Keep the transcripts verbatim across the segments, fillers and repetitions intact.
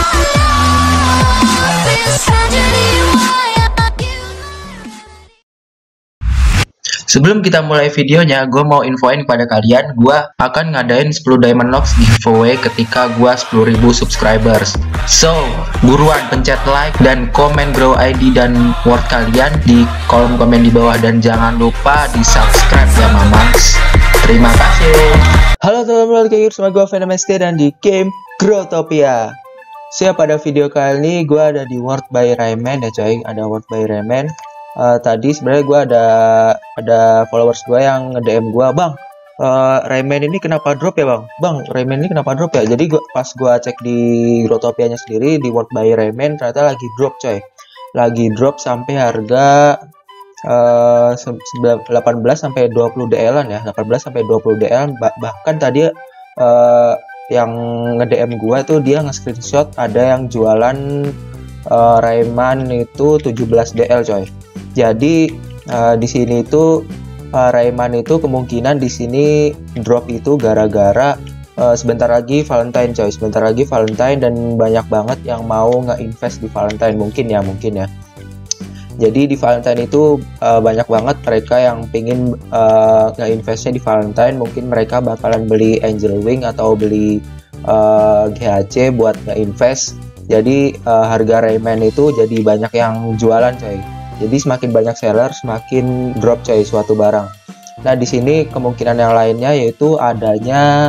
Sebelum kita mulai videonya, gue mau infoin kepada kalian, gue akan ngadain sepuluh Diamond Locks giveaway ketika gue sepuluh ribu subscribers. So, buruan pencet like dan komen grow I D dan word kalian di kolom komen di bawah, dan jangan lupa di subscribe ya mamans. Terima kasih. Halo teman-teman, kayak sama gue Venom S T dan di game Growtopia. Siap, pada video kali ini gue ada di World by Rayman ya coy, ada World by Rayman. Uh, tadi sebenarnya gue ada ada followers gue yang nge-D M gue, bang, uh, Rayman ini kenapa drop ya bang? Bang, Rayman ini kenapa drop ya? Jadi gua, pas gue cek di Growtopianya sendiri di World by Rayman ternyata lagi drop coy, lagi drop sampai harga uh, delapan belas sampai dua puluh D L-an ya, delapan belas sampai dua puluh D L. Bah bahkan tadi uh, yang nge-D M gue tuh dia nge-screenshot ada yang jualan uh, Rayman itu tujuh belas D L coy. Jadi uh, di sini itu uh, Rayman itu kemungkinan di sini drop itu gara-gara uh, sebentar lagi Valentine coy, sebentar lagi Valentine dan banyak banget yang mau nge-invest di Valentine, mungkin ya mungkin ya. Jadi di Valentine itu uh, banyak banget mereka yang pingin uh, nge-investnya di Valentine, mungkin mereka bakalan beli Angel Wing atau beli uh, G H C buat nge-invest. Jadi uh, harga Rayman itu jadi banyak yang jualan coy. Jadi semakin banyak seller, semakin drop coy suatu barang. Nah di sini kemungkinan yang lainnya yaitu adanya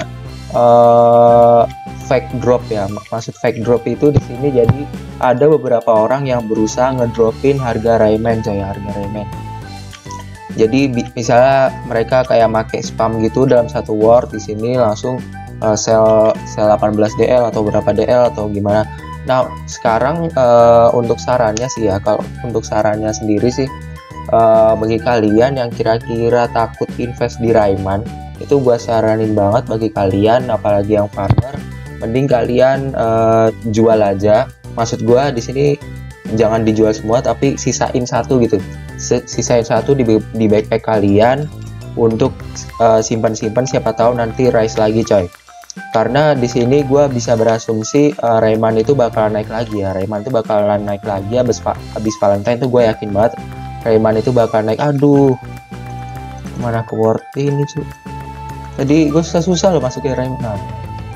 uh, fake drop ya. Maksud fake drop itu di sini jadi ada beberapa orang yang berusaha ngedropin harga Rayman coy, harga Rayman. Jadi misalnya mereka kayak make spam gitu dalam satu word, di sini langsung uh, sell sell delapan belas D L atau berapa D L atau gimana. Nah sekarang uh, untuk sarannya sih ya, kalau untuk sarannya sendiri sih uh, bagi kalian yang kira-kira takut invest di Rayman, itu gua saranin banget bagi kalian, apalagi yang farmer, mending kalian uh, jual aja. Maksud gua di sini jangan dijual semua, tapi sisain satu gitu, sisain satu di, di backpack kalian untuk uh, simpan-simpan, siapa tahu nanti rise lagi coy. Karena di sini gue bisa berasumsi uh, Rayman itu bakalan naik lagi ya, Rayman itu bakalan naik lagi habis habis Valentine tuh, gue yakin banget Rayman itu bakalan naik. Aduh, mana ke word ini cuy? Tadi gue susah-susah loh masuk ke Rayman, nah,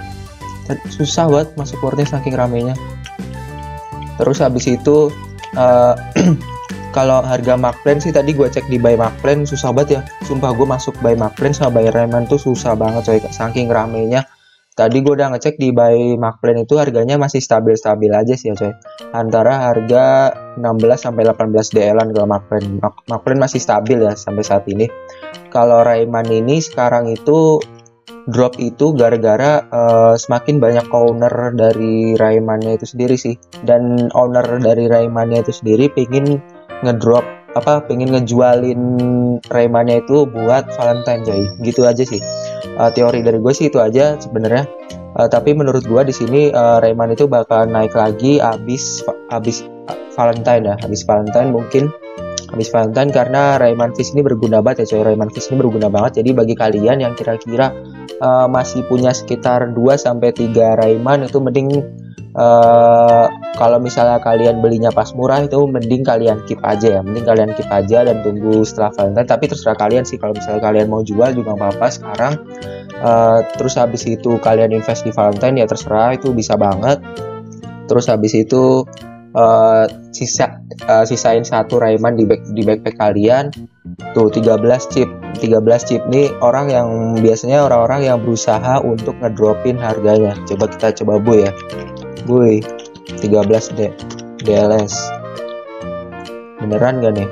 susah banget masuk wordnya saking ramenya. Terus habis itu uh, kalau harga Markplan sih tadi gue cek di buy Markplan susah banget ya, sumpah gue masuk buy Markplan sama buy Rayman tuh susah banget coy, saking ramenya. Tadi gue udah ngecek di buy Markplan itu harganya masih stabil-stabil aja sih ya coy, antara harga enam belas sampai delapan belas D L-an kalau Markplan. Markplan masih stabil ya sampai saat ini. Kalau Rayman ini sekarang itu drop itu gara-gara uh, semakin banyak owner dari Raymannya itu sendiri sih, dan owner dari Raymannya itu sendiri pingin ngedrop apa pengen ngejualin Raymannya itu buat Valentine coy, gitu aja sih. Uh, teori dari gue sih itu aja sebenarnya. Uh, tapi menurut gue di sini uh, Rayman itu bakal naik lagi abis abis uh, Valentine ya, abis Valentine mungkin abis Valentine, karena Rayman Fish ini berguna banget ya coy, Rayman Fish ini berguna banget. Jadi bagi kalian yang kira-kira uh, masih punya sekitar dua sampai tiga Rayman, itu mending Uh, kalau misalnya kalian belinya pas murah itu mending kalian keep aja ya, mending kalian keep aja dan tunggu setelah Valentine. Tapi terserah kalian sih, kalau misalnya kalian mau jual juga nggak apa-apa sekarang. Uh, terus habis itu kalian invest di Valentine ya terserah, itu bisa banget. Terus habis itu uh, sisa uh, sisain satu Rayman di back, di backpack kalian. Tuh tiga belas chip, tiga belas chip nih orang yang biasanya orang-orang yang berusaha untuk ngedropin harganya. Coba kita coba bu ya. Woi, tiga belas D L S beneran gak nih?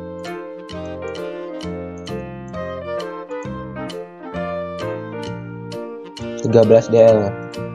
tiga belas D L.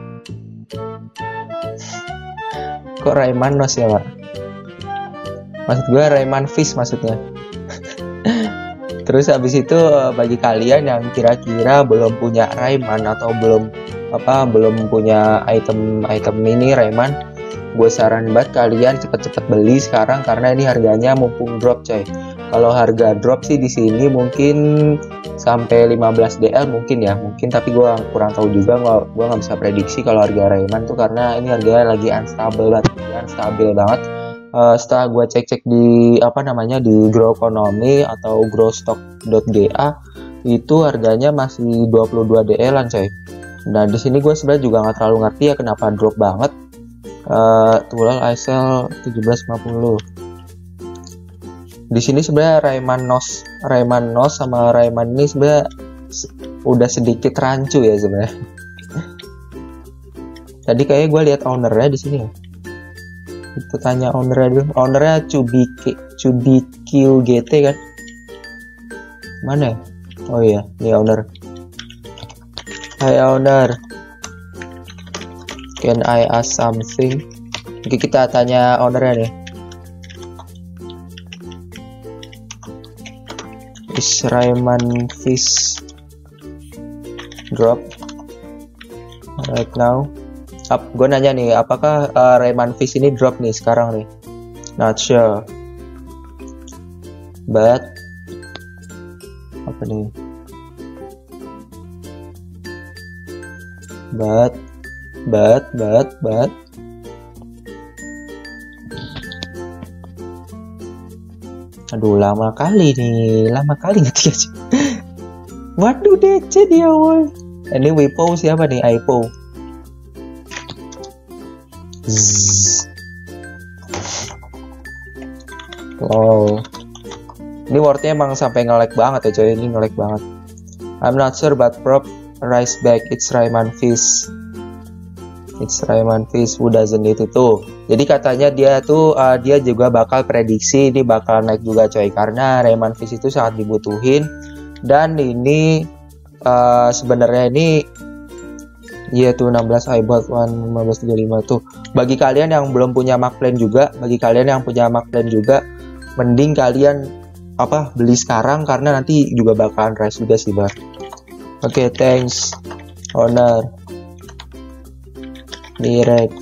Kok Rayman nos ya pak? Maksud gue Rayman Fish maksudnya. Terus habis itu bagi kalian yang kira-kira belum punya Rayman atau belum apa belum punya item-item mini Rayman, gue saran banget kalian cepet-cepet beli sekarang karena ini harganya mumpung drop coy. Kalau harga drop sih di sini mungkin sampai lima belas D L mungkin ya, mungkin, tapi gue kurang tahu juga, nggak gue nggak bisa prediksi kalau harga Rayman tuh, karena ini harganya lagi unstable banget, unstable banget. Uh, setelah gue cek-cek di apa namanya di Grow-Economy atau growstock.ga itu harganya masih dua puluh dua D L-an coy. Nah di sini gue sebenarnya juga nggak terlalu ngerti ya kenapa drop banget. Uh, Tulal I sell tujuh belas lima puluh. Di sini sebenarnya Rayman Nos, Rayman Nos sama Rayman ini sebenarnya udah sedikit rancu ya sebenarnya. Tadi kayaknya gue lihat ownernya di sini ya. Itu tanya ownernya dulu. Ownernya Cubiki, Cubikyu G T kan? Mana ya? Oh iya, ini owner. Hi owner, can I ask something? Oke, kita tanya ownernya nih. Is Rayman fish drop right now? Up, gue nanya nih, apakah uh, Rayman fish ini drop nih sekarang nih? Not sure. But apa nih? But but but but aduh lama kali nih, lama kali ngetik aja. Waduh D C dia woy. Ini Wipo siapa nih? Ipo. Wow, ini wordnya emang sampai nge-lag banget ya coy, ini nge-lag banget. I'm not sure but prop rise back, it's Rayman fish. It's Rayman fish who doesn't need it tuh. Jadi katanya dia tuh uh, dia juga bakal prediksi ini bakal naik juga coy, karena Rayman fish itu sangat dibutuhin. Dan ini uh, sebenarnya ini iya tuh enam belas I bought one lima belas tiga puluh lima tuh. Bagi kalian yang belum punya Mark Plan juga, bagi kalian yang punya Mark Plan juga, mending kalian apa beli sekarang karena nanti juga bakalan rise juga sih, Bar. Oke, okay, thanks owner. Direct.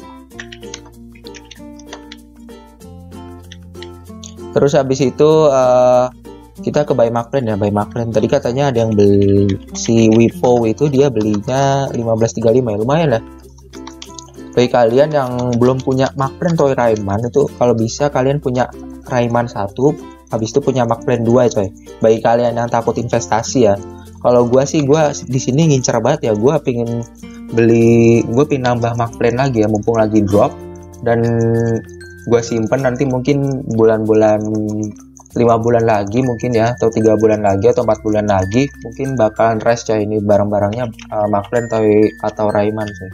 Terus habis itu uh, kita ke buy Mark Plan ya, buy Mark Plan. Tadi katanya ada yang beli si Wipo itu, dia belinya lima belas tiga puluh lima ya, lumayan lah. Bagi kalian yang belum punya Mark Plan Toy Rayman itu, kalau bisa kalian punya Rayman satu, habis itu punya Mark Plan dua coy. Bagi kalian yang takut investasi ya. Kalau gua sih, gua di sini ngincer banget ya, gua pingin beli, gua pingin nambah Mark Plan lagi ya, mumpung lagi drop, dan gua simpen nanti mungkin bulan-bulan lima bulan lagi mungkin ya, atau tiga bulan lagi atau empat bulan lagi mungkin bakalan rise coy ini barang-barangnya, uh, Mark Plan Toy atau Rayman coy.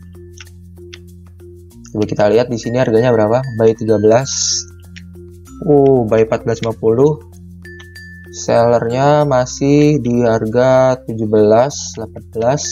Coba kita lihat di sini harganya berapa. Buy tiga belas. Uh, buy empat belas lima puluh. Sellernya masih di harga tujuh belas, delapan belas.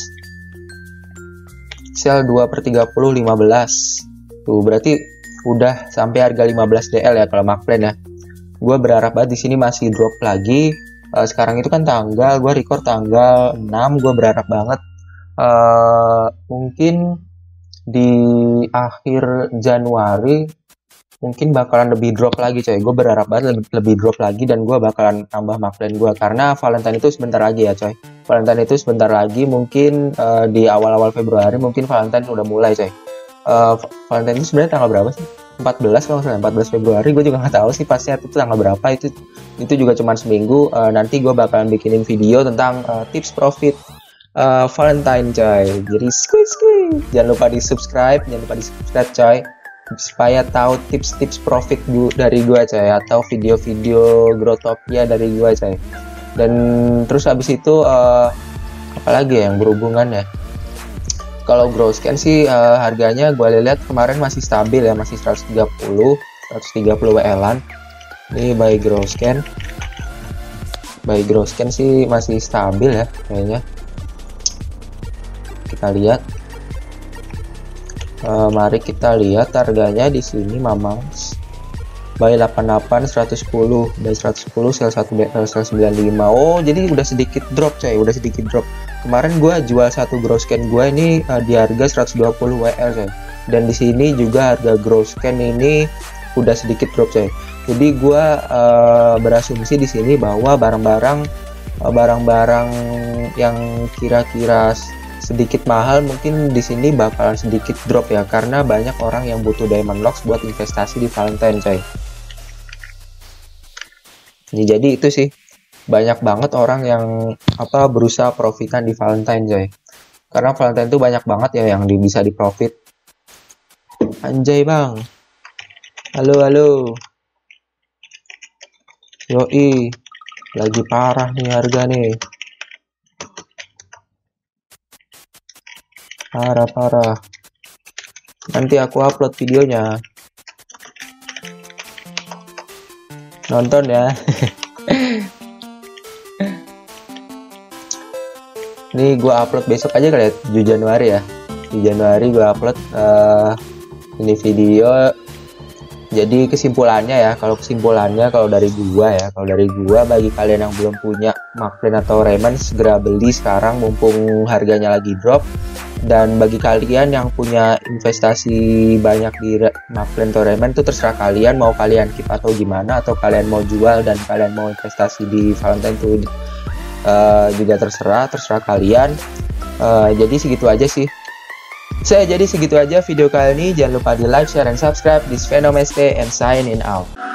Sell dua per tiga puluh, lima belas. Tuh, berarti udah sampai harga lima belas D L ya kalau Mark Plan ya. Gue berharap banget di sini masih drop lagi. Uh, sekarang itu kan tanggal, gue record tanggal enam, gue berharap banget uh, mungkin di akhir Januari mungkin bakalan lebih drop lagi coy. Gue berharap banget lebih, lebih drop lagi, dan gue bakalan tambah Mark Plan gue, karena Valentine itu sebentar lagi ya coy. Valentine itu sebentar lagi, mungkin uh, di awal-awal Februari mungkin Valentine udah mulai coy. uh, Valentine itu sebenarnya tanggal berapa sih? empat belas kalau nggak salah, empat belas Februari. Gue juga nggak tahu sih pastinya itu tanggal berapa. Itu itu juga cuma seminggu. Uh, nanti gue bakalan bikinin video tentang uh, tips profit Uh, Valentine coy. Jadi squeeze squeeze. Jangan lupa di subscribe, jangan lupa di subscribe coy, supaya tahu tips-tips profit gu dari gua coy, atau video-video Growtopia dari gua coy. Dan terus habis itu uh, apalagi ya yang berhubungan ya. Kalau Growscan sih uh, harganya gua lihat kemarin masih stabil ya, masih seratus tiga puluh W L-an. Ini buy Growscan. Buy Growscan sih masih stabil ya kayaknya. Kita lihat, uh, mari kita lihat harganya di sini. Mamang buy delapan puluh delapan, seratus sepuluh, buy seratus sepuluh, sell satu, seratus sembilan puluh lima. Oh, jadi udah sedikit drop coy, udah sedikit drop. Kemarin gua jual satu Growscan gua ini uh, di harga seratus dua puluh W L coy. Dan di sini juga harga Growscan ini udah sedikit drop coy. Jadi gua uh, berasumsi di sini bahwa barang-barang barang-barang yang kira-kira sedikit mahal mungkin di sini bakalan sedikit drop ya, karena banyak orang yang butuh Diamond Locks buat investasi di Valentine coy. Ya, jadi itu sih banyak banget orang yang apa berusaha profitan di Valentine coy, karena Valentine itu banyak banget ya yang di, bisa di profit. Anjay bang, halo halo, yoi, lagi parah nih harga nih, parah-parah. Nanti aku upload videonya, nonton ya. Nih gua upload besok aja kali ya, tujuh Januari ya. Di Januari gua upload uh, ini video. Jadi kesimpulannya ya, kalau kesimpulannya kalau dari gua ya, kalau dari gua bagi kalian yang belum punya Marklin atau Rayman segera beli sekarang mumpung harganya lagi drop. Dan bagi kalian yang punya investasi banyak di Marklin atau Rayman itu terserah kalian mau kalian keep atau gimana, atau kalian mau jual dan kalian mau investasi di Valentine itu uh, juga terserah, terserah kalian. Uh, jadi segitu aja sih. Saya jadi segitu aja video kali ini. Jangan lupa di like, share, and subscribe. This Venom S T and signing out.